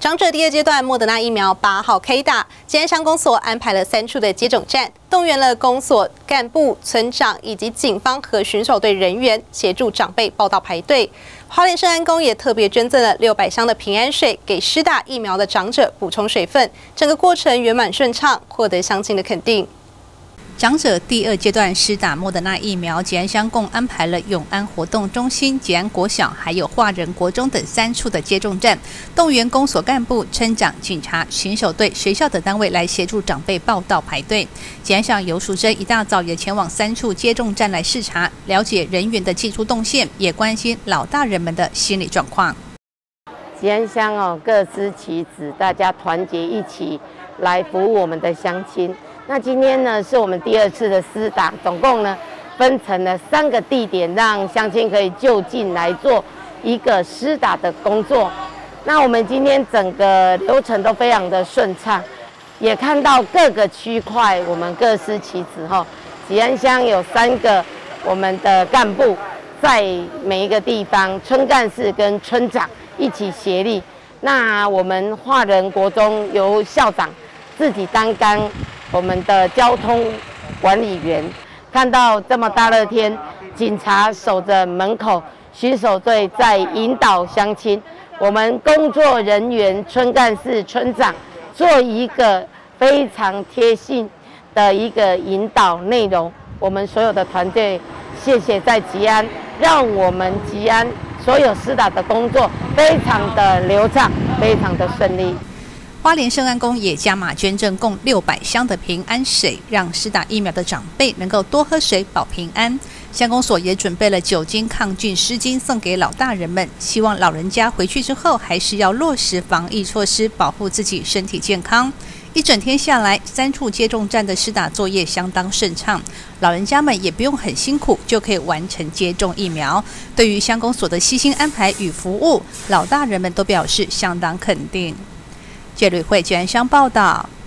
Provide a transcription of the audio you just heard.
长者第二阶段莫德纳疫苗8号开打，吉安乡公所安排了3处的接种站，动员了公所干部、村长以及警方和巡守队人员协助长辈报到排队。花莲圣安宫也特别捐赠了600箱的平安水给施打疫苗的长者补充水分，整个过程圆满顺畅，获得乡亲的肯定。 长者第二阶段施打莫德纳疫苗，吉安乡共安排了永安活动中心、吉安国小还有华仁国中等3处的接种站，动员公所干部、村长、警察、巡守队、学校等单位来协助长辈报到排队。吉安乡游淑珍一大早也前往3处接种站来视察，了解人员的进出动线，也关心老大人们的心理状况。 吉安乡各司其职，大家团结一起来服务我们的乡亲。那今天呢，是我们第2次的施打，总共呢分成了3个地点，让乡亲可以就近来做一个施打的工作。那我们今天整个流程都非常的顺畅，也看到各个区块我们各司其职哈。吉安乡有3个我们的干部在每一个地方，村干事跟村长一起协力。那我们华仁国中由校长自己担纲我们的交通管理员，看到这么大热天，警察守着门口，巡守队在引导乡亲，我们工作人员、村干事、村长做一个非常贴心的一个引导内容。我们所有的团队，谢谢在吉安，让我们吉安所有施打的工作非常的流畅，非常的顺利。 花莲圣安宫也加码捐赠共600箱的平安水，让施打疫苗的长辈能够多喝水保平安。乡公所也准备了酒精抗菌湿巾送给老大人们，希望老人家回去之后还是要落实防疫措施，保护自己身体健康。一整天下来，3处接种站的施打作业相当顺畅，老人家们也不用很辛苦就可以完成接种疫苗。对于乡公所的悉心安排与服务，老大人们都表示相当肯定。谢吕慧吉安乡报道。